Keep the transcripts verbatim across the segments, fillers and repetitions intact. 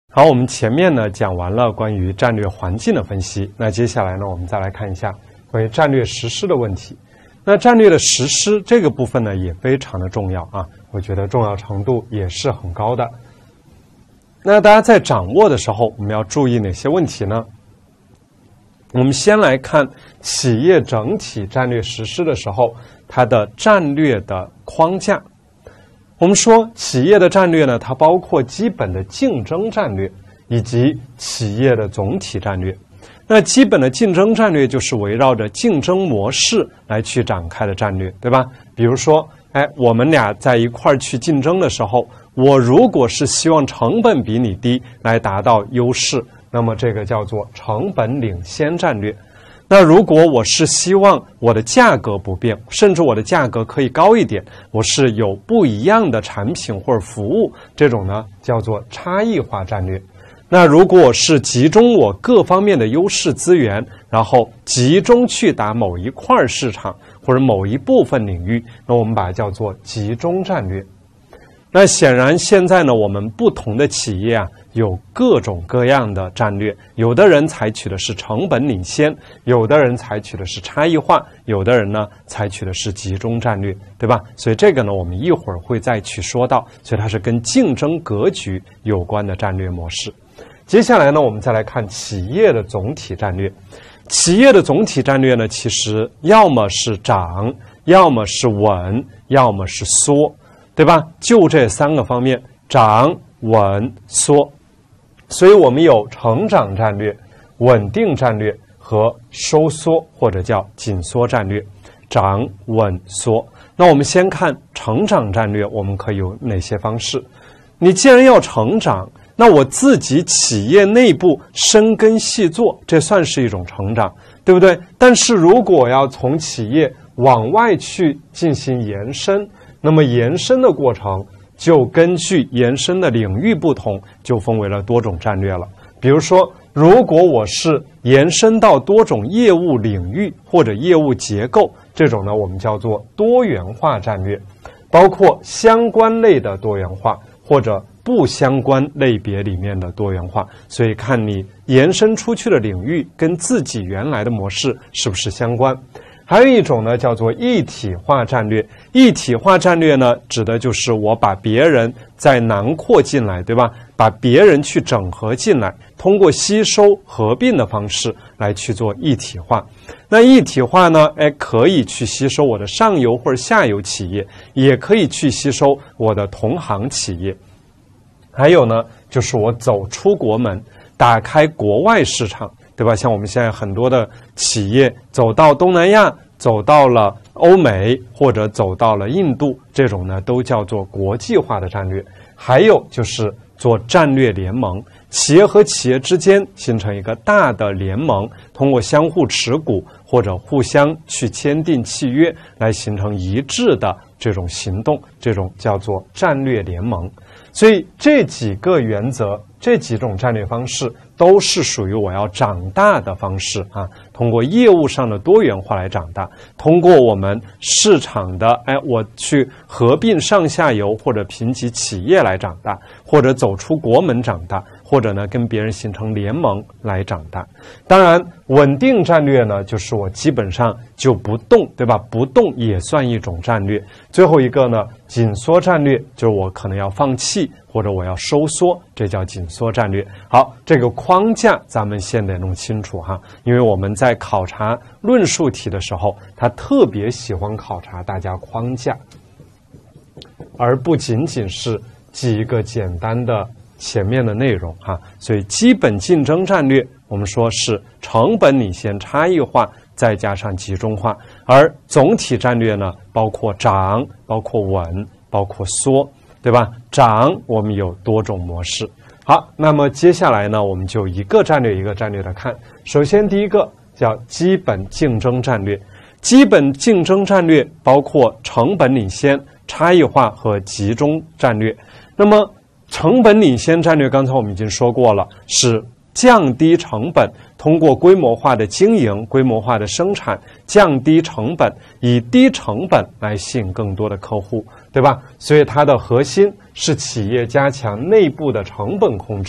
好，我们前面呢讲完了关于战略环境的分析，那接下来呢，我们再来看一下关于战略实施的问题。那战略的实施这个部分呢，也非常的重要啊，我觉得重要程度也是很高的。那大家在掌握的时候，我们要注意哪些问题呢？我们先来看企业整体战略实施的时候，它的战略的框架。我们说企业的战略呢，它包括基本的竞争战略以及企业的总体战略。那基本的竞争战略就是围绕着竞争模式来去展开的战略，对吧？比如说，哎，我们俩在一块儿去竞争的时候，我如果是希望成本比你低来达到优势，那么这个叫做成本领先战略。那如果我是希望我的价格不变，甚至我的价格可以高一点，我是有不一样的产品或者服务，这种呢叫做差异化战略。那如果是集中我各方面的优势资源，然后集中去打某一块市场或者某一部分领域，那我们把它叫做集中战略。那显然现在呢，我们不同的企业啊，有各种各样的战略，有的人采取的是成本领先，有的人采取的是差异化，有的人呢采取的是集中战略，对吧？所以这个呢，我们一会儿会再去说到，所以它是跟竞争格局有关的战略模式。接下来呢，我们再来看企业的总体战略。企业的总体战略呢，其实要么是涨，要么是稳，要么是缩，对吧？就这三个方面，涨、稳、缩。所以我们有成长战略、稳定战略和收缩或者叫紧缩战略，涨、稳、缩。那我们先看成长战略，我们可以有哪些方式？你既然要成长，那我自己企业内部深耕细作，这算是一种成长，对不对？但是如果要从企业往外去进行延伸，那么延伸的过程就根据延伸的领域不同，就分为了多种战略了。比如说，如果我是延伸到多种业务领域或者业务结构，这种呢我们叫做多元化战略，包括相关类的多元化或者不相关类别里面的多元化，所以看你延伸出去的领域跟自己原来的模式是不是相关。还有一种呢叫做一体化战略，一体化战略呢指的就是我把别人再囊括进来，对吧？把别人去整合进来，通过吸收合并的方式来去做一体化。那一体化呢，哎，可以去吸收我的上游或者下游企业，也可以去吸收我的同行企业。还有呢，就是我走出国门，打开国外市场，对吧？像我们现在很多的企业走到东南亚，走到了欧美，或者走到了印度，这种呢都叫做国际化的战略。还有就是做战略联盟，企业和企业之间形成一个大的联盟，通过相互持股或者互相去签订契约来形成一致的这种行动，这种叫做战略联盟。所以这几个原则，这几种战略方式都是属于我要长大的方式啊，通过业务上的多元化来长大，通过我们市场的哎，我去合并上下游或者评级企业来长大，或者走出国门长大，或者呢跟别人形成联盟来长大。当然稳定战略呢，就是我基本上就不动，对吧？不动也算一种战略。最后一个呢，紧缩战略，就是我可能要放弃或者我要收缩，这叫紧缩战略。好，这个框架咱们先得弄清楚哈，因为我们在考察论述题的时候，他特别喜欢考察大家框架，而不仅仅是几个简单的前面的内容哈。所以基本竞争战略我们说是成本领先、差异化再加上集中化，而总体战略呢，包括涨、包括稳、包括缩，对吧？涨我们有多种模式。好，那么接下来呢，我们就一个战略一个战略的看。首先第一个叫基本竞争战略。基本竞争战略包括成本领先、差异化和集中战略。那么成本领先战略刚才我们已经说过了，是降低成本，通过规模化的经营、规模化的生产，降低成本，以低成本来吸引更多的客户，对吧？所以它的核心是企业加强内部的成本控制，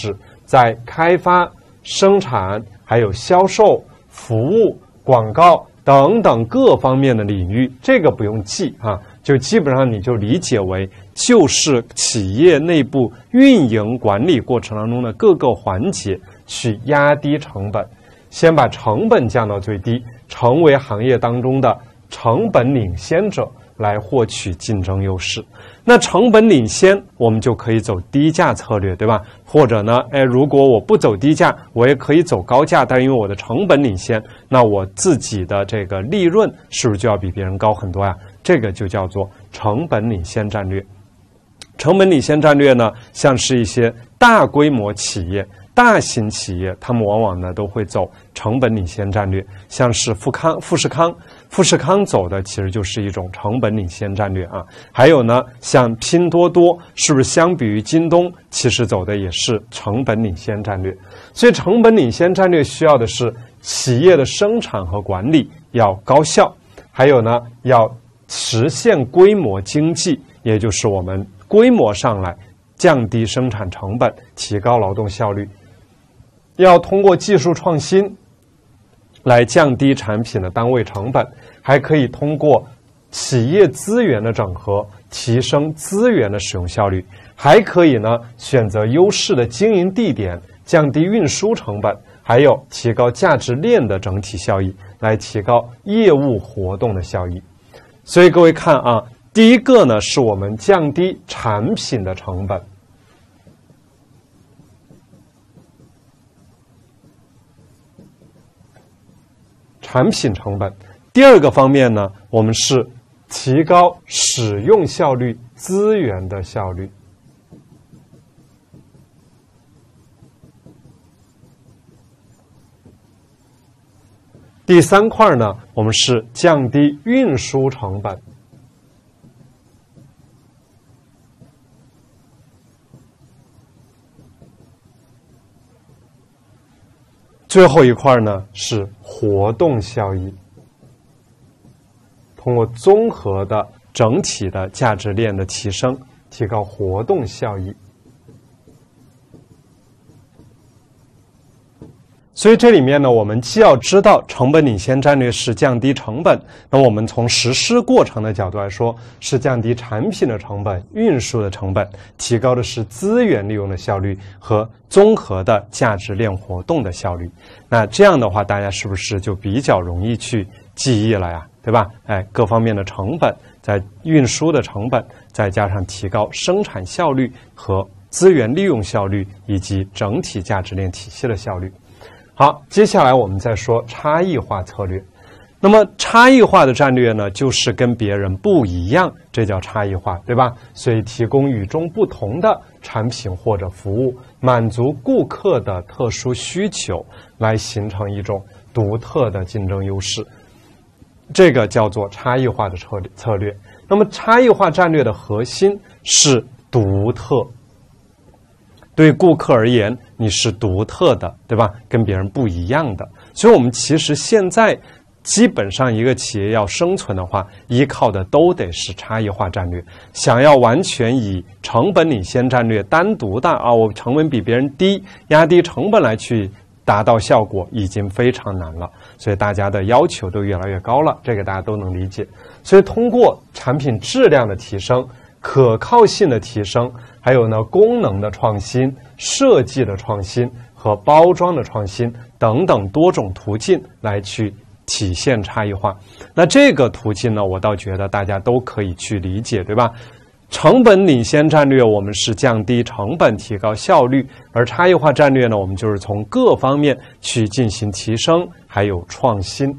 在开发、生产、还有销售、服务、广告等等各方面的领域，这个不用记啊，就基本上你就理解为就是企业内部运营管理过程当中的各个环节去压低成本，先把成本降到最低，成为行业当中的成本领先者，来获取竞争优势。那成本领先，我们就可以走低价策略，对吧？或者呢，哎，如果我不走低价，我也可以走高价，但因为我的成本领先，那我自己的这个利润是不是就要比别人高很多呀？这个就叫做成本领先战略。成本领先战略呢，像是一些大规模企业、大型企业，他们往往呢都会走成本领先战略，像是富康、富士康。富士康走的其实就是一种成本领先战略啊，还有呢，像拼多多，是不是相比于京东，其实走的也是成本领先战略？所以，成本领先战略需要的是企业的生产和管理要高效，还有呢，要实现规模经济，也就是我们规模上来降低生产成本，提高劳动效率，要通过技术创新来降低产品的单位成本，还可以通过企业资源的整合提升资源的使用效率，还可以呢选择优势的经营地点，降低运输成本，还有提高价值链的整体效益，来提高业务活动的效益。所以各位看啊，第一个呢是我们降低产品的成本。产品成本。第二个方面呢，我们是提高使用效率、资源的效率。第三块呢，我们是降低运输成本。最后一块呢是活动效益，通过综合的整体的价值链的提升，提高活动效益。所以这里面呢，我们既要知道成本领先战略是降低成本，那么我们从实施过程的角度来说，是降低产品的成本、运输的成本，提高的是资源利用的效率和综合的价值链活动的效率。那这样的话，大家是不是就比较容易去记忆了呀？对吧？哎，各方面的成本，在运输的成本，再加上提高生产效率和资源利用效率，以及整体价值链体系的效率。好，接下来我们再说差异化策略。那么差异化的战略呢，就是跟别人不一样，这叫差异化，对吧？所以提供与众不同的产品或者服务，满足顾客的特殊需求，来形成一种独特的竞争优势。这个叫做差异化的策略策略。那么差异化战略的核心是独特。对顾客而言，你是独特的，对吧？跟别人不一样的。所以我们其实现在基本上一个企业要生存的话，依靠的都得是差异化战略。想要完全以成本领先战略单独的啊，我成本比别人低，压低成本来去达到效果，已经非常难了。所以大家的要求都越来越高了，这个大家都能理解。所以通过产品质量的提升、可靠性的提升，还有呢功能的创新、设计的创新和包装的创新等等多种途径来去体现差异化。那这个途径呢，我倒觉得大家都可以去理解，对吧？成本领先战略我们是降低成本、提高效率，而差异化战略呢，我们就是从各方面去进行提升还有创新。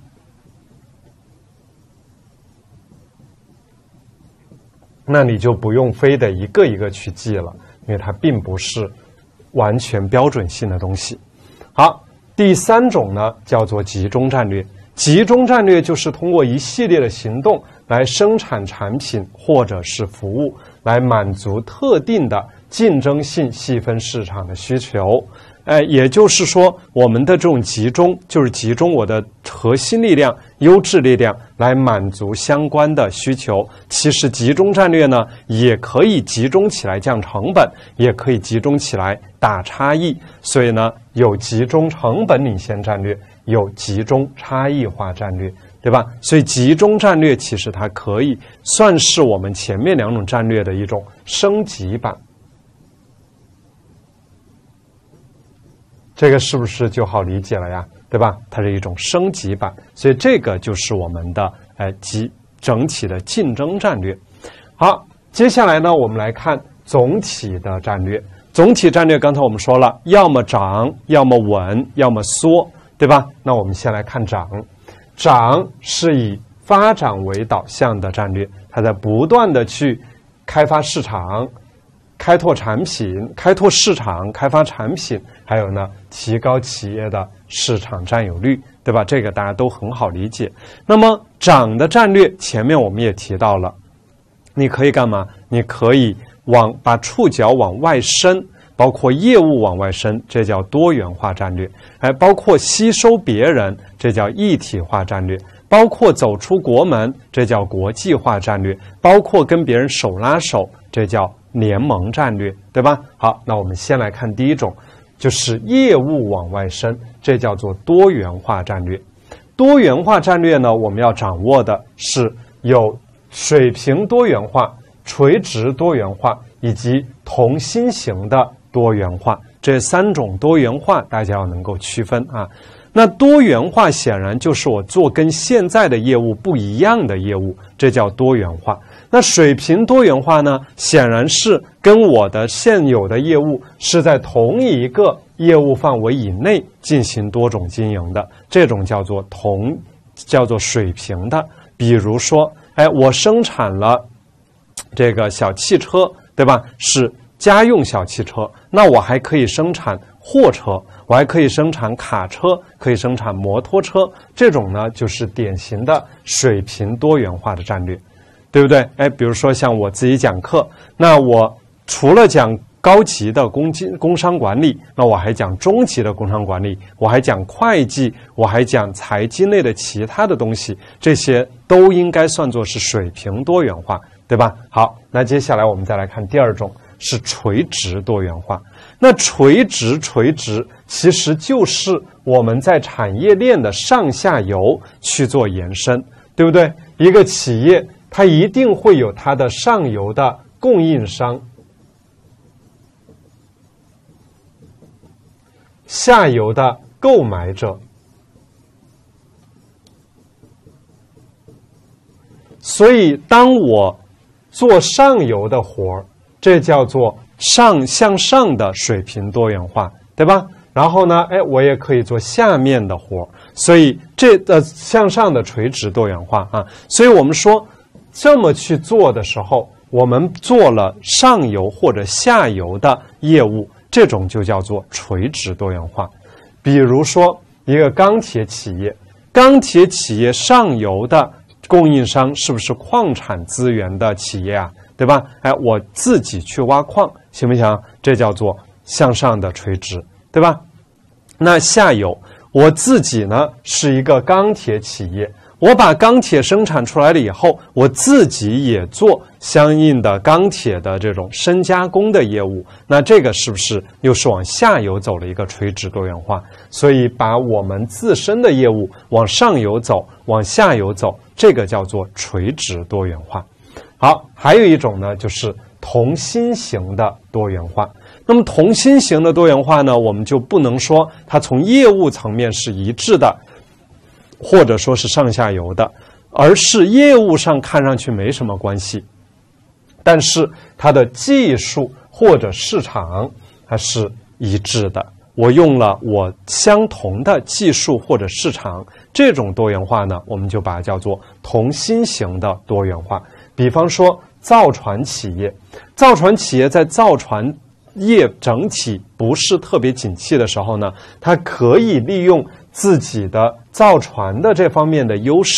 那你就不用非得一个一个去记了，因为它并不是完全标准性的东西。好，第三种呢叫做集中战略。集中战略就是通过一系列的行动来生产产品或者是服务，来满足特定的竞争性细分市场的需求。 呃，也就是说，我们的这种集中，就是集中我的核心力量、优质力量来满足相关的需求。其实集中战略呢，也可以集中起来降成本，也可以集中起来打差异。所以呢，有集中成本领先战略，有集中差异化战略，对吧？所以集中战略其实它可以算是我们前面两种战略的一种升级版。这个是不是就好理解了呀？对吧？它是一种升级版，所以这个就是我们的呃集整体的竞争战略。好，接下来呢，我们来看总体的战略。总体战略刚才我们说了，要么涨，要么稳，要么缩，对吧？那我们先来看涨。涨是以发展为导向的战略，它在不断的去开发市场。开拓产品、开拓市场、开发产品，还有呢，提高企业的市场占有率，对吧？这个大家都很好理解。那么涨的战略，前面我们也提到了，你可以干嘛？你可以往把触角往外伸，包括业务往外伸，这叫多元化战略；哎，包括吸收别人，这叫一体化战略；包括走出国门，这叫国际化战略；包括跟别人手拉手，这叫联盟战略，对吧？好，那我们先来看第一种，就是业务往外伸，这叫做多元化战略。多元化战略呢，我们要掌握的是有水平多元化、垂直多元化以及同心型的多元化，这三种多元化大家要能够区分啊。那多元化显然就是我做跟现在的业务不一样的业务，这叫多元化。那水平多元化呢，显然是跟我的现有的业务是在同一个业务范围以内进行多种经营的，这种叫做同叫做水平的。比如说，哎，我生产了这个小汽车，对吧？是家用小汽车，那我还可以生产货车，我还可以生产卡车，可以生产摩托车，这种呢就是典型的水平多元化的战略。对不对？哎，比如说像我自己讲课，那我除了讲高级的工经工商管理，那我还讲中级的工商管理，我还讲会计，我还讲财经类的其他的东西，这些都应该算作是水平多元化，对吧？好，那接下来我们再来看第二种，是垂直多元化。那垂直垂直其实就是我们在产业链的上下游去做延伸，对不对？一个企业它一定会有它的上游的供应商，下游的购买者。所以当我做上游的活儿，这叫做上向上的水平多元化，对吧？然后呢，哎，我也可以做下面的活儿，所以这呃向上的垂直多元化啊。所以我们说这么去做的时候，我们做了上游或者下游的业务，这种就叫做垂直多元化。比如说一个钢铁企业，钢铁企业上游的供应商是不是矿产资源的企业啊？对吧？哎，我自己去挖矿，行不行？这叫做向上的垂直，对吧？那下游，我自己呢是一个钢铁企业，我把钢铁生产出来了以后，我自己也做相应的钢铁的这种深加工的业务，那这个是不是又是往下游走了一个垂直多元化？所以把我们自身的业务往上游走，往下游走，这个叫做垂直多元化。好，还有一种呢，就是同心型的多元化。那么同心型的多元化呢，我们就不能说它从业务层面是一致的，或者说是上下游的，而是业务上看上去没什么关系，但是它的技术或者市场它是一致的。我用了我相同的技术或者市场，这种多元化呢，我们就把它叫做同心型的多元化。比方说造船企业，造船企业在造船业整体不是特别景气的时候呢，它可以利用自己的造船的这方面的优势，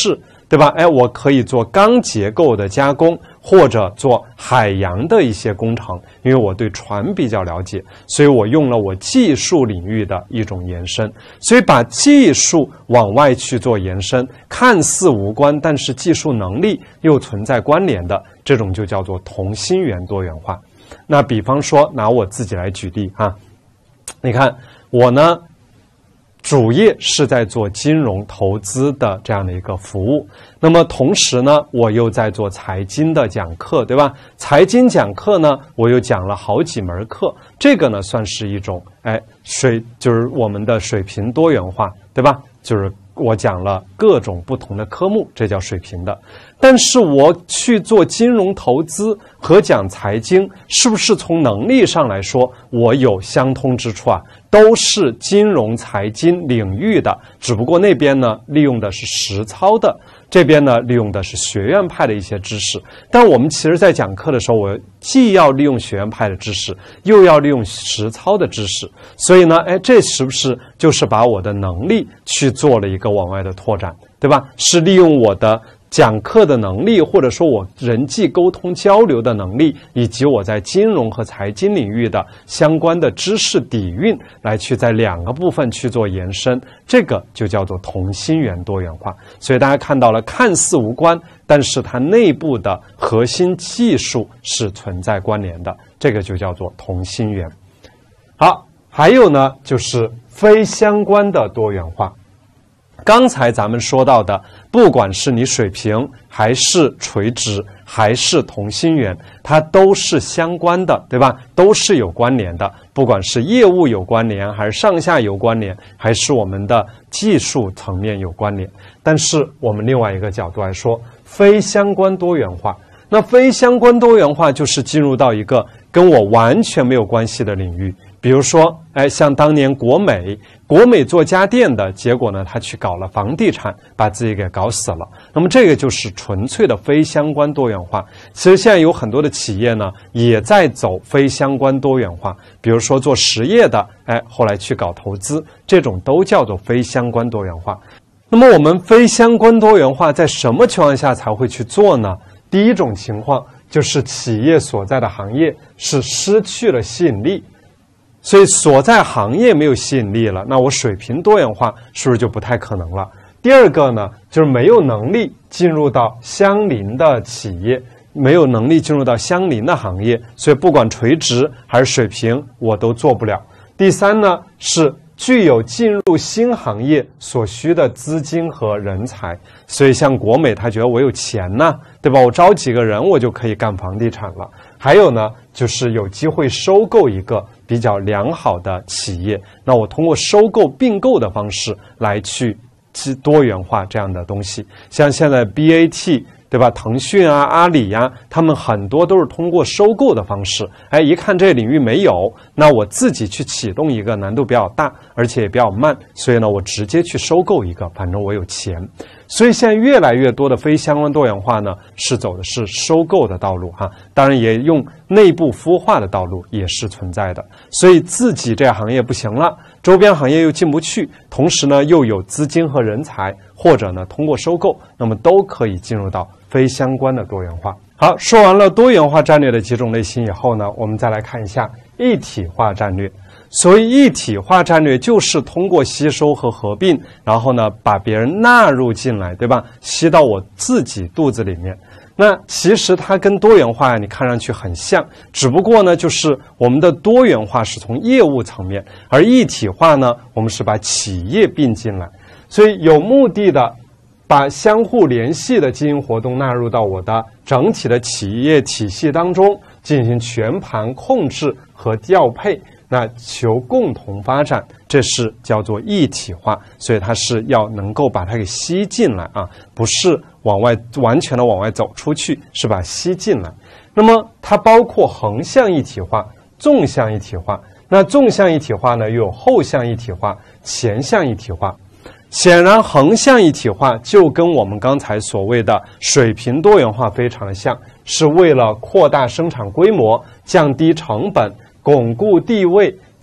对吧？哎，我可以做钢结构的加工，或者做海洋的一些工程，因为我对船比较了解，所以我用了我技术领域的一种延伸。所以把技术往外去做延伸，看似无关，但是技术能力又存在关联的，这种就叫做同心圆多元化。那比方说，拿我自己来举例啊，你看我呢，主业是在做金融投资的这样的一个服务，那么同时呢，我又在做财经的讲课，对吧？财经讲课呢，我又讲了好几门课，这个呢算是一种哎水，就是我们的水平多元化，对吧？就是我讲了各种不同的科目，这叫水平的。但是我去做金融投资和讲财经，是不是从能力上来说，我有相通之处啊？都是金融财经领域的，只不过那边呢利用的是实操的，这边呢利用的是学院派的一些知识。但我们其实在讲课的时候，我既要利用学院派的知识，又要利用实操的知识，所以呢，哎，这是不是就是把我的能力去做了一个往外的拓展，对吧？是利用我的讲课的能力，或者说我人际沟通交流的能力，以及我在金融和财经领域的相关的知识底蕴，来去在两个部分去做延伸，这个就叫做同心圆多元化。所以大家看到了，看似无关，但是它内部的核心技术是存在关联的，这个就叫做同心圆。好，还有呢，就是非相关的多元化。刚才咱们说到的，不管是你水平还是垂直还是同心圆，它都是相关的，对吧？都是有关联的，不管是业务有关联，还是上下游关联，还是我们的技术层面有关联。但是我们另外一个角度来说，非相关多元化，那非相关多元化就是进入到一个跟我完全没有关系的领域。比如说，哎，像当年国美，国美做家电的，结果呢，他去搞了房地产，把自己给搞死了。那么这个就是纯粹的非相关多元化。其实现在有很多的企业呢，也在走非相关多元化。比如说做实业的，哎，后来去搞投资，这种都叫做非相关多元化。那么我们非相关多元化在什么情况下才会去做呢？第一种情况就是企业所在的行业是失去了吸引力。所以所在行业没有吸引力了，那我水平多元化是不是就不太可能了？第二个呢，就是没有能力进入到相邻的企业，没有能力进入到相邻的行业，所以不管垂直还是水平，我都做不了。第三呢，是具有进入新行业所需的资金和人才，所以像国美，他觉得我有钱呢，对吧？我招几个人，我就可以干房地产了。还有呢，就是有机会收购一个比较良好的企业，那我通过收购并购的方式来去多元化这样的东西。像现在 B A T， 对吧？腾讯啊、阿里呀、啊，他们很多都是通过收购的方式。哎，一看这领域没有，那我自己去启动一个难度比较大，而且也比较慢，所以呢，我直接去收购一个，反正我有钱。所以现在越来越多的非相关多元化呢，是走的是收购的道路哈，当然也用内部孵化的道路也是存在的。所以自己这行业不行了，周边行业又进不去，同时呢又有资金和人才，或者呢通过收购，那么都可以进入到非相关的多元化。好，说完了多元化战略的几种类型以后呢，我们再来看一下一体化战略。所谓一体化战略，就是通过吸收和合并，然后呢把别人纳入进来，对吧？吸到我自己肚子里面。那其实它跟多元化你看上去很像，只不过呢就是我们的多元化是从业务层面，而一体化呢我们是把企业并进来，所以有目的的把相互联系的经营活动纳入到我的整体的企业体系当中，进行全盘控制和调配，那求共同发展，这是叫做一体化。所以它是要能够把它给吸进来啊，不是往外完全的往外走出去，是把它吸进来。那么它包括横向一体化、纵向一体化。那纵向一体化呢，又有后向一体化、前向一体化。显然横向一体化就跟我们刚才所谓的水平多元化非常的像，是为了扩大生产规模、降低成本、巩固地位、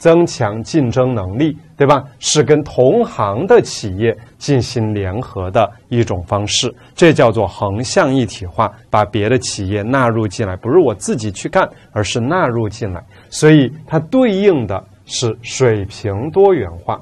增强竞争能力，对吧？是跟同行的企业进行联合的一种方式，这叫做横向一体化，把别的企业纳入进来，不是我自己去干，而是纳入进来，所以它对应的是水平多元化。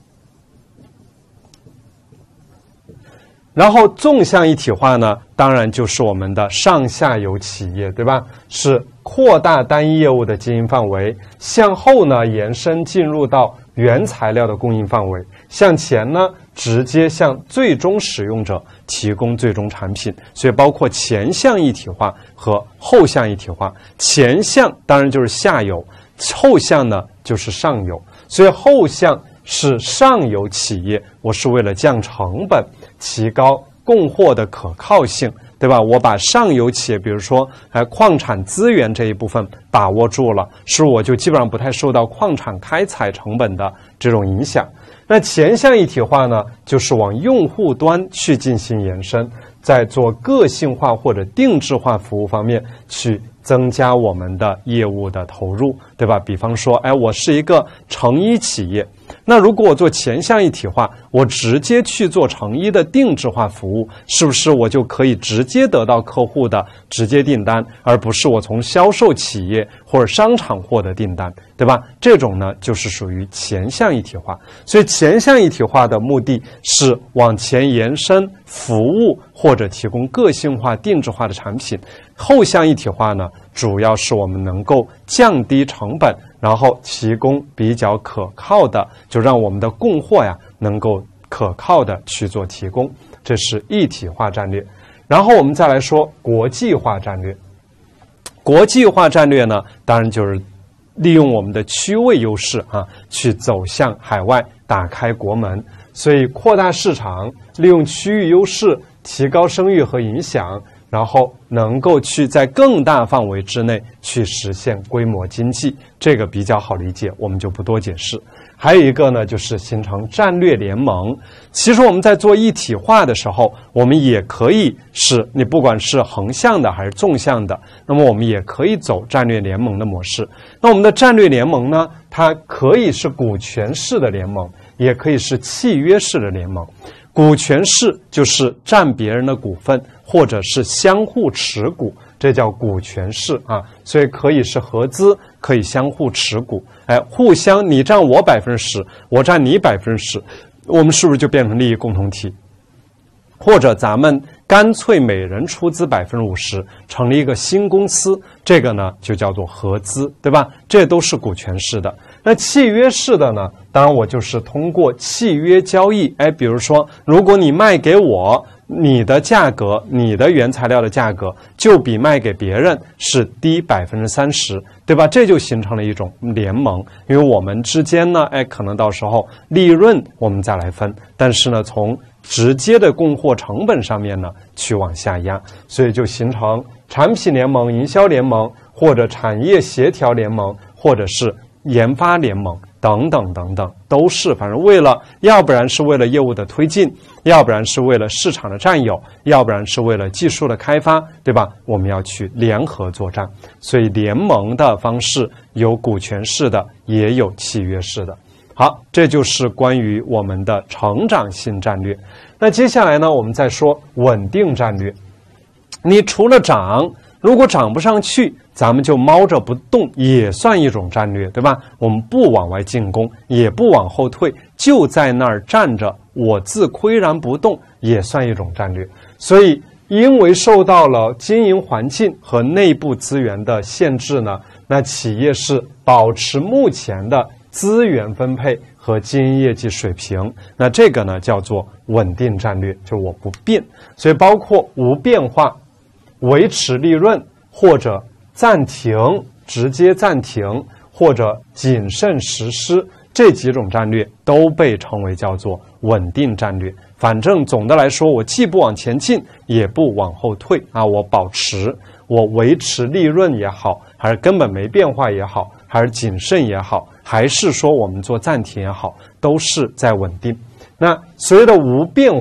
然后纵向一体化呢，当然就是我们的上下游企业，对吧？是扩大单一业务的经营范围，向后呢延伸进入到原材料的供应范围，向前呢直接向最终使用者提供最终产品。所以包括前向一体化和后向一体化，前向当然就是下游，后向呢就是上游。所以后向是上游企业，我是为了降成本，提高供货的可靠性，对吧？我把上游企业，比如说哎矿产资源这一部分把握住了，是我就基本上不太受到矿产开采成本的这种影响。那前向一体化呢，就是往用户端去进行延伸，在做个性化或者定制化服务方面去增加我们的业务的投入，对吧？比方说，哎，我是一个成衣企业，那如果我做前向一体化，我直接去做成衣的定制化服务，是不是我就可以直接得到客户的直接订单，而不是我从销售企业或者商场获得订单，对吧？这种呢，就是属于前向一体化。所以前向一体化的目的是往前延伸服务或者提供个性化、定制化的产品。后向一体化呢，主要是我们能够降低成本，然后提供比较可靠的，就让我们的供货呀能够可靠的去做提供，这是一体化战略。然后我们再来说国际化战略。国际化战略呢，当然就是利用我们的区位优势啊，去走向海外，打开国门。所以扩大市场，利用区域优势，提高声誉和影响，然后能够去在更大范围之内去实现规模经济，这个比较好理解，我们就不多解释。还有一个呢，就是形成战略联盟。其实我们在做一体化的时候，我们也可以是你不管是横向的还是纵向的，那么我们也可以走战略联盟的模式。那我们的战略联盟呢，它可以是股权式的联盟，也可以是契约式的联盟。股权式就是占别人的股份，或者是相互持股，这叫股权式啊。所以可以是合资，可以相互持股，哎，互相你占我百分之十，我占你百分之十，我们是不是就变成利益共同体？或者咱们干脆每人出资百分之五十，成立一个新公司，这个呢就叫做合资，对吧？这都是股权式的。那契约式的呢，当然我就是通过契约交易，哎，比如说如果你卖给我，你的价格，你的原材料的价格就比卖给别人是低百分之三十，对吧？这就形成了一种联盟，因为我们之间呢，哎，可能到时候利润我们再来分，但是呢，从直接的供货成本上面呢，去往下压，所以就形成产品联盟、营销联盟，或者产业协调联盟，或者是研发联盟等等等等，都是反正为了，要不然是为了业务的推进，要不然是为了市场的占有，要不然是为了技术的开发，对吧？我们要去联合作战，所以联盟的方式有股权式的，也有契约式的。好，这就是关于我们的成长性战略。那接下来呢，我们再说稳定战略。你除了涨，如果涨不上去，咱们就猫着不动，也算一种战略，对吧？我们不往外进攻，也不往后退，就在那儿站着，我自岿然不动，也算一种战略。所以因为受到了经营环境和内部资源的限制呢，那企业是保持目前的资源分配和经营业绩水平，那这个呢叫做稳定战略，就是我不变。所以包括无变化、维持利润，或者暂停、直接暂停，或者谨慎实施，这几种战略都被称为叫做稳定战略。反正总的来说，我既不往前进，也不往后退啊，我保持，我维持利润也好，还是根本没变化也好，还是谨慎也好，还是说我们做暂停也好，都是在稳定。那所谓的无变化，就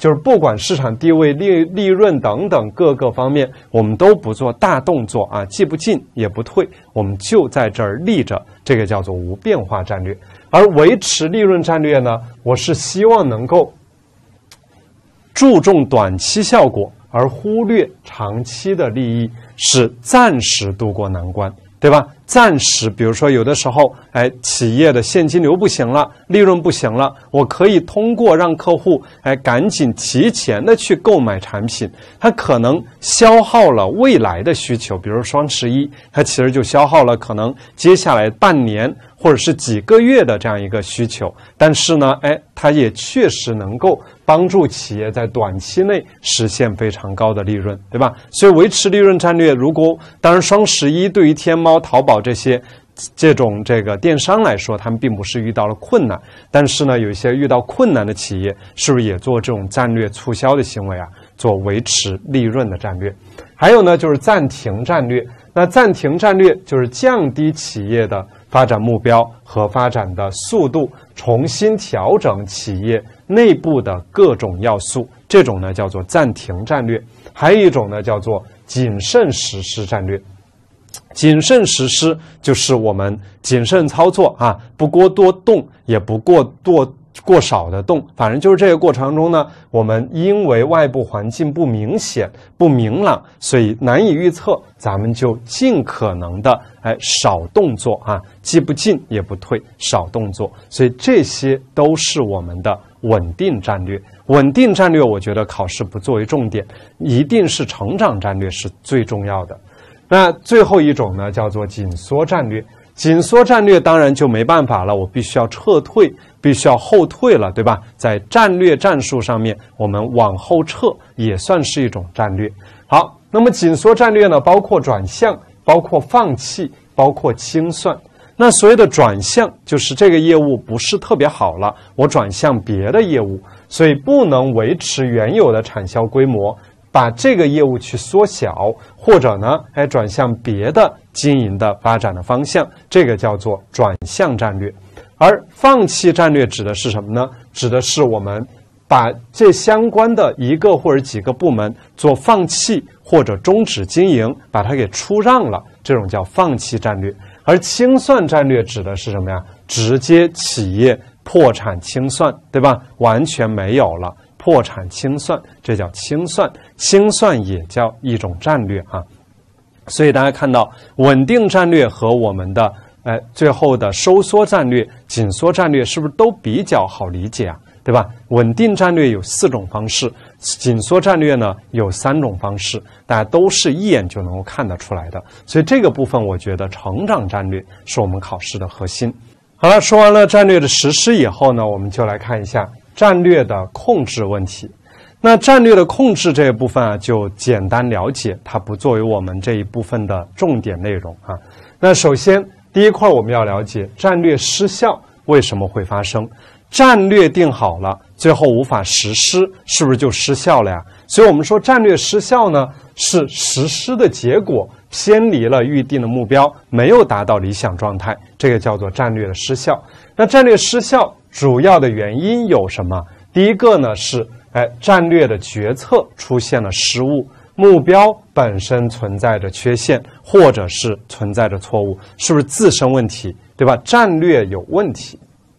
就是不管市场地位、利利润等等各个方面，我们都不做大动作啊，既不进也不退，我们就在这儿立着，这个叫做无变化战略。而维持利润战略呢，我是希望能够注重短期效果，而忽略长期的利益，是暂时渡过难关，对吧？暂时，比如说有的时候，哎，企业的现金流不行了，利润不行了，我可以通过让客户哎赶紧提前的去购买产品，它可能消耗了未来的需求，比如双十一，它其实就消耗了可能接下来半年或者是几个月的这样一个需求，但是呢，哎，它也确实能够帮助企业在短期内实现非常高的利润，对吧？所以维持利润战略，如果当然双十一对于天猫、淘宝这些这种这个电商来说，他们并不是遇到了困难，但是呢，有一些遇到困难的企业，是不是也做这种战略促销的行为啊？做维持利润的战略。还有呢，就是暂停战略。那暂停战略就是降低企业的发展目标和发展的速度，重新调整企业内部的各种要素，这种呢叫做暂停战略。还有一种呢叫做谨慎实施战略。谨慎实施就是我们谨慎操作啊，不过多动，也不过多过少的动，反正就是这个过程中呢，我们因为外部环境不明显、不明朗，所以难以预测，咱们就尽可能的哎少动作啊，既不进也不退，少动作。所以这些都是我们的稳定战略。稳定战略，我觉得考试不作为重点，一定是成长战略是最重要的。那最后一种呢，叫做紧缩战略。紧缩战略当然就没办法了，我必须要撤退，必须要后退了，对吧？在战略战术上面，我们往后撤也算是一种战略。好，那么紧缩战略呢，包括转向，包括放弃，包括清算。那所谓的转向，就是这个业务不是特别好了，我转向别的业务，所以不能维持原有的产销规模，把这个业务去缩小，或者呢，哎，转向别的经营的发展的方向，这个叫做转向战略。而放弃战略指的是什么呢？指的是我们把这相关的一个或者几个部门做放弃或者终止经营，把它给出让了，这种叫放弃战略。而清算战略指的是什么呀？直接企业破产清算，对吧？完全没有了。破产清算，这叫清算，清算也叫一种战略啊。所以大家看到，稳定战略和我们的哎最后的收缩战略、紧缩战略是不是都比较好理解啊？对吧？稳定战略有四种方式，紧缩战略呢有三种方式，大家都是一眼就能够看得出来的。所以这个部分，我觉得成长战略是我们考试的核心。好了，说完了战略的实施以后呢，我们就来看一下战略的控制问题。那战略的控制这一部分啊，就简单了解，它不作为我们这一部分的重点内容啊。那首先第一块我们要了解战略失效为什么会发生。战略定好了，最后无法实施，是不是就失效了呀？所以我们说战略失效呢，是实施的结果偏离了预定的目标，没有达到理想状态，这个叫做战略的失效。那战略失效主要的原因有什么？第一个呢是，哎，战略的决策出现了失误，目标本身存在着缺陷，或者是存在着错误，是不是自身问题，对吧？战略有问题。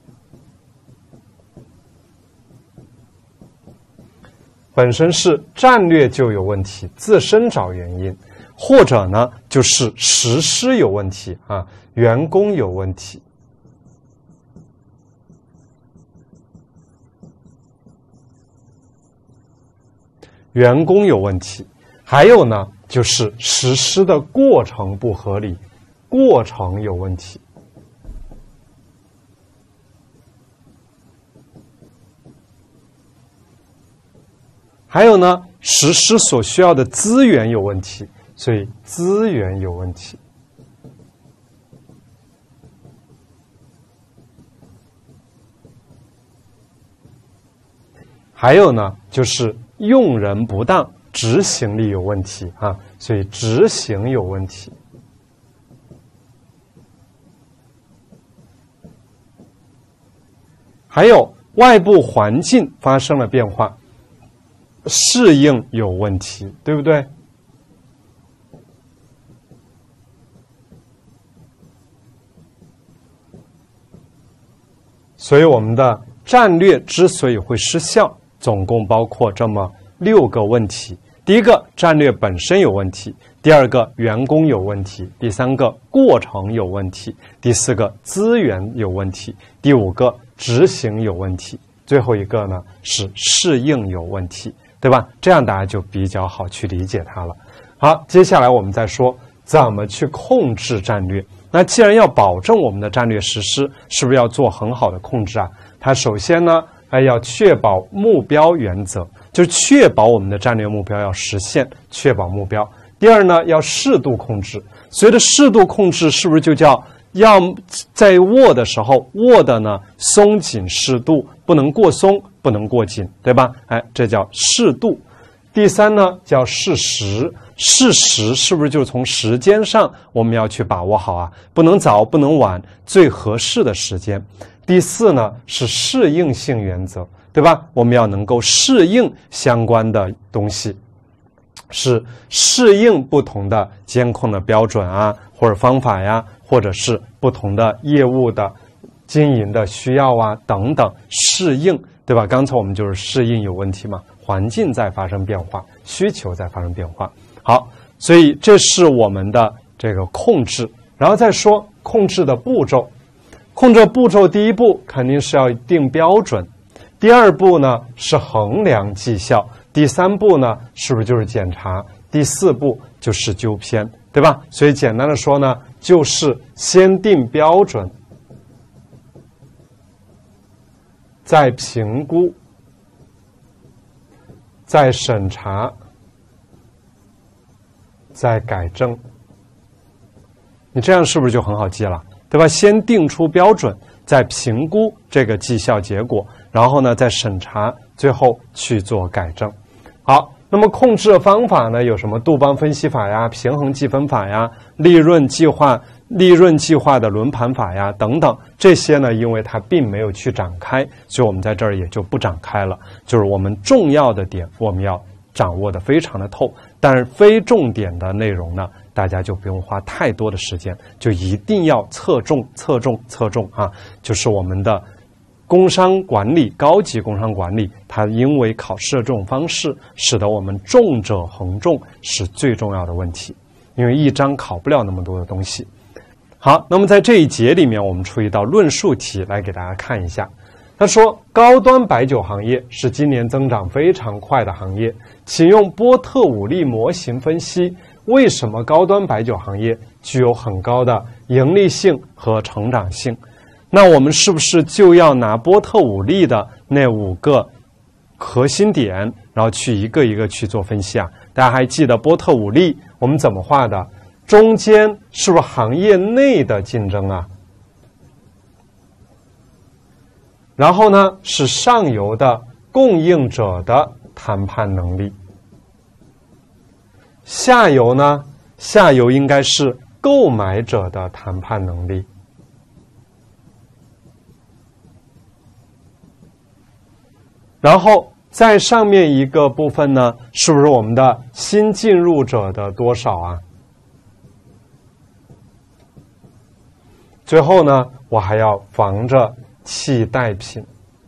本身是战略就有问题，自身找原因，或者呢就是实施有问题啊，员工有问题。员工有问题，还有呢就是实施的过程不合理，过程有问题。还有呢，实施所需要的资源有问题，所以资源有问题。还有呢，就是用人不当，执行力有问题啊，所以执行有问题。还有外部环境发生了变化。 适应有问题，对不对？所以我们的战略之所以会失效，总共包括这么六个问题。第一个，战略本身有问题；第二个，员工有问题；第三个，过程有问题；第四个，资源有问题；第五个，执行有问题；最后一个呢是适应有问题，对吧？这样大家就比较好去理解它了。好，接下来我们再说怎么去控制战略。那既然要保证我们的战略实施，是不是要做很好的控制啊？它首先呢，哎，要确保目标原则，就是确保我们的战略目标要实现，确保目标。第二呢，要适度控制。所谓的适度控制，是不是就叫要在握的时候握的呢松紧适度，不能过松，不能过紧，对吧？哎，这叫适度。第三呢，叫适时。适时是不是就是从时间上我们要去把握好啊？不能早，不能晚，最合适的时间。第四呢，是适应性原则，对吧？我们要能够适应相关的东西，是适应不同的监控的标准啊，或者方法呀，或者是不同的业务的经营的需要啊等等，适应，对吧？刚才我们就是适应有问题嘛，环境在发生变化，需求在发生变化。好，所以这是我们的这个控制，然后再说控制的步骤。控制步骤第一步肯定是要定标准，第二步呢是衡量绩效，第三步呢是不是就是检查，第四步就是纠偏，对吧？所以简单的说呢，就是先定标准，再评估，再审查，再改正。你这样是不是就很好记了，对吧？先定出标准，再评估这个绩效结果，然后呢再审查，最后去做改正。好，那么控制的方法呢，有什么杜邦分析法呀、平衡计分法呀、利润计划、利润计划的轮盘法呀等等，这些呢，因为它并没有去展开，所以我们在这儿也就不展开了。就是我们重要的点，我们要掌握的非常的透，但是非重点的内容呢，大家就不用花太多的时间，就一定要侧重、侧重、侧重啊！就是我们的工商管理、高级工商管理，它因为考试的这种方式，使得我们重者恒重是最重要的问题，因为一章考不了那么多的东西。好，那么在这一节里面，我们出一道论述题来给大家看一下。他说，高端白酒行业是今年增长非常快的行业，请用波特五力模型分析为什么高端白酒行业具有很高的盈利性和成长性。那我们是不是就要拿波特五力的那五个核心点，然后去一个一个去做分析啊？大家还记得波特五力我们怎么画的？中间是不是行业内的竞争啊？然后呢，是上游的供应者的谈判能力。下游呢，下游应该是购买者的谈判能力。然后在上面一个部分呢，是不是我们的新进入者的多少啊？最后呢，我还要防着替代品。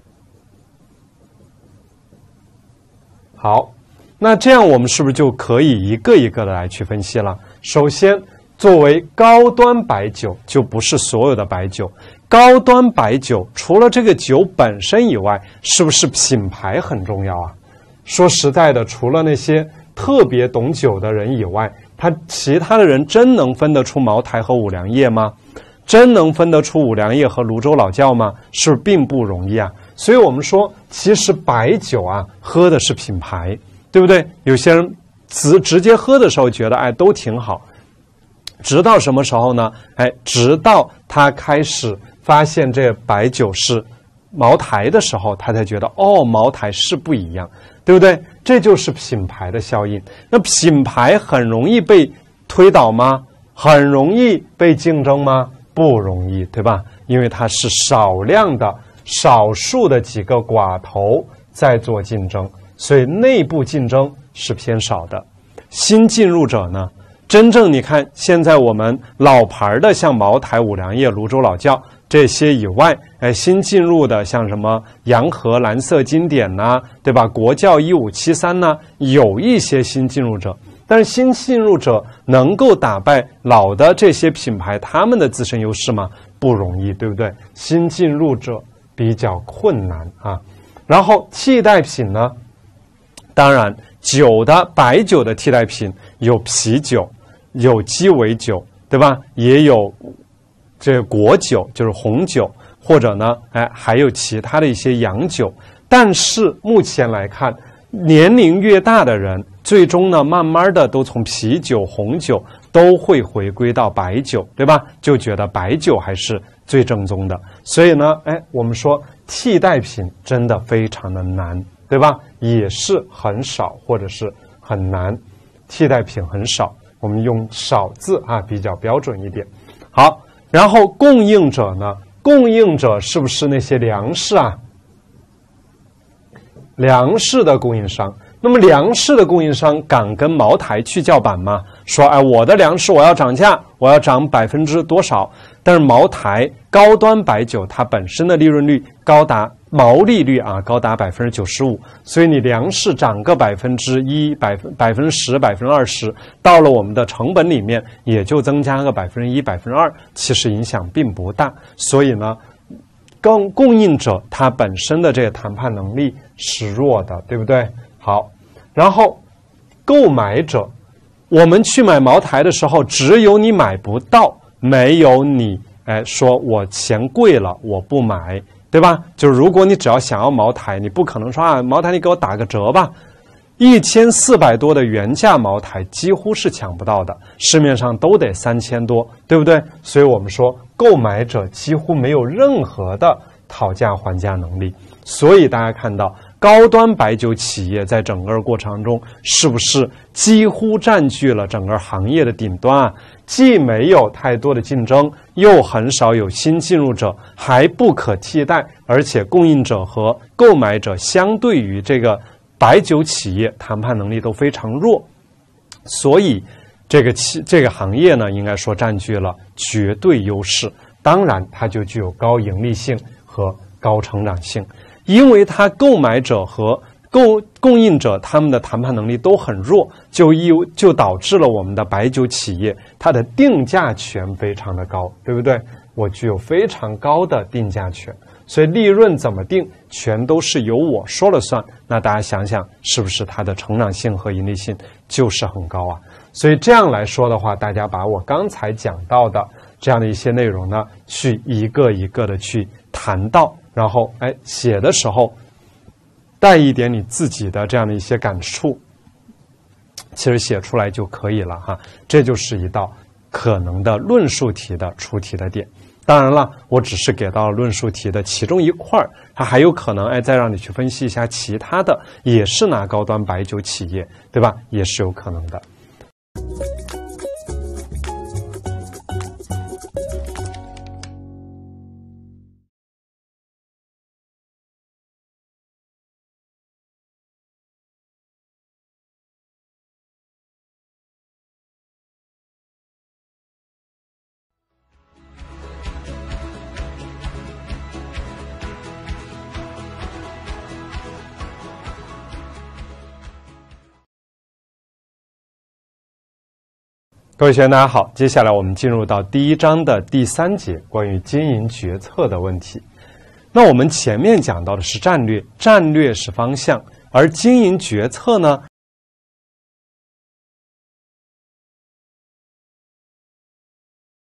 好，那这样我们是不是就可以一个一个的来去分析了？首先，作为高端白酒，就不是所有的白酒。高端白酒除了这个酒本身以外，是不是品牌很重要啊？说实在的，除了那些特别懂酒的人以外，他其他的人真能分得出茅台和五粮液吗？真能分得出五粮液和泸州老窖吗？是不是并不容易啊？所以我们说，其实白酒啊，喝的是品牌，对不对？有些人直直接喝的时候觉得，哎，都挺好。直到什么时候呢？哎，直到他开始发现这白酒是茅台的时候，他才觉得，哦，茅台是不一样，对不对？这就是品牌的效应。那品牌很容易被推倒吗？很容易被竞争吗？不容易，对吧？因为它是少量的、少数的几个寡头在做竞争， 所以内部竞争是偏少的。新进入者呢，真正你看现在我们老牌的像茅台、五粮液、泸州老窖这些以外，哎，新进入的像什么洋河蓝色经典呐、啊，对吧？国窖一五七三呢，有一些新进入者，但是新进入者能够打败老的这些品牌，他们的自身优势吗？不容易，对不对？新进入者比较困难啊。然后替代品呢，当然酒的白酒的替代品有啤酒，有鸡尾酒，对吧？也有这个果酒，就是红酒，或者呢，哎，还有其他的一些洋酒。但是目前来看，年龄越大的人，最终呢，慢慢的都从啤酒、红酒都会回归到白酒，对吧？就觉得白酒还是最正宗的。所以呢，哎，我们说替代品真的非常的难，对吧？也是很少，或者是很难，替代品很少。我们用少字啊，比较标准一点。好。然后供应者呢？供应者是不是那些粮食啊？粮食的供应商。那么粮食的供应商敢跟茅台去叫板吗？说哎，我的粮食我要涨价，我要涨百分之多少？但是茅台高端白酒它本身的利润率高达毛利率啊，高达百分之九十五，所以你粮食涨个百分之一、百分百分之十、百分之二十，到了我们的成本里面也就增加个百分之一、百分之二，其实影响并不大。所以呢，供供应者他本身的这个谈判能力是弱的，对不对？好，然后购买者，我们去买茅台的时候，只有你买不到，没有你哎说我嫌贵了我不买。对吧？就是如果你只要想要茅台，你不可能说啊，茅台你给我打个折吧。一千四百多的原价茅台几乎是抢不到的，市面上都得三千多，对不对？所以我们说，购买者几乎没有任何的讨价还价能力。所以大家看到，高端白酒企业在整个过程中，是不是几乎占据了整个行业的顶端啊？既没有太多的竞争，又很少有新进入者，还不可替代，而且供应者和购买者相对于这个白酒企业谈判能力都非常弱，所以这个企这个行业呢，应该说占据了绝对优势。当然，它就具有高盈利性和高成长性，因为它购买者和供供应者他们的谈判能力都很弱，就一就导致了我们的白酒企业它的定价权非常的高，对不对？我具有非常高的定价权，所以利润怎么定，全都是由我说了算。那大家想想，是不是它的成长性和盈利性就是很高啊？所以这样来说的话，大家把我刚才讲到的这样的一些内容呢，去一个一个的去谈到，然后哎写的时候带一点你自己的这样的一些感触，其实写出来就可以了哈。这就是一道可能的论述题的出题的点。当然了，我只是给到了论述题的其中一块，它还有可能哎再让你去分析一下其他的，也是拿高端白酒企业，对吧？也是有可能的。各位学员大家好，接下来我们进入到第一章的第三节，关于经营决策的问题。那我们前面讲到的是战略，战略是方向，而经营决策呢，